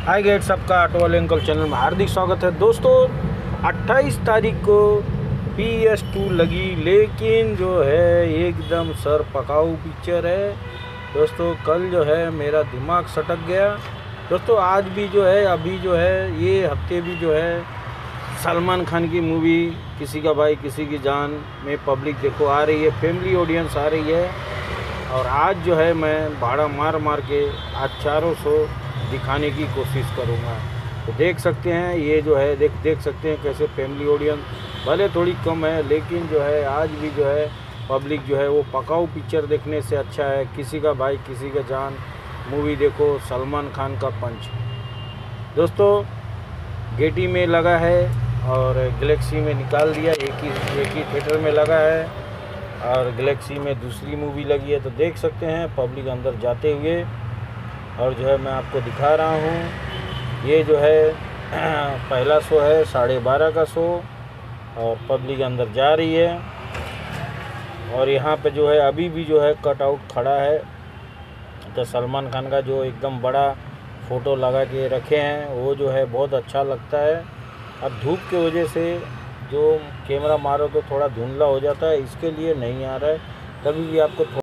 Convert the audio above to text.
हाय गेट सबका ऑटो वाले अंकल चैनल में हार्दिक स्वागत है दोस्तों। 28 तारीख को PS2 लगी, लेकिन जो है एकदम सर पकाऊ पिक्चर है दोस्तों। कल जो है मेरा दिमाग सटक गया दोस्तों। आज भी जो है अभी जो है ये हफ्ते भी जो है सलमान खान की मूवी किसी का भाई किसी की जान में पब्लिक देखो आ रही है, फैमिली ऑडियंस आ रही है। और आज जो है मैं भाड़ा मार मार के आज चारों शो दिखाने की कोशिश करूँगा। तो देख सकते हैं ये जो है देख सकते हैं कैसे फैमिली ऑडियंस भले थोड़ी कम है, लेकिन जो है आज भी जो है पब्लिक जो है वो पकाऊ पिक्चर देखने से अच्छा है किसी का भाई किसी का जान मूवी देखो, सलमान खान का पंच दोस्तों। गेटी में लगा है और गैलेक्सी में निकाल दिया, एक ही थिएटर में लगा है और गैलेक्सी में दूसरी मूवी लगी है। तो देख सकते हैं पब्लिक अंदर जाते हुए, और जो है मैं आपको दिखा रहा हूँ ये जो है पहला शो है 12:30 का शो और पब्लिक अंदर जा रही है। और यहाँ पे जो है अभी भी जो है कटआउट खड़ा है, तो सलमान खान का जो एकदम बड़ा फ़ोटो लगा के रखे हैं वो जो है बहुत अच्छा लगता है। अब धूप की वजह से जो कैमरा मारो तो थोड़ा धुंधला हो जाता है, इसके लिए नहीं आ रहा है। कभी भी आपको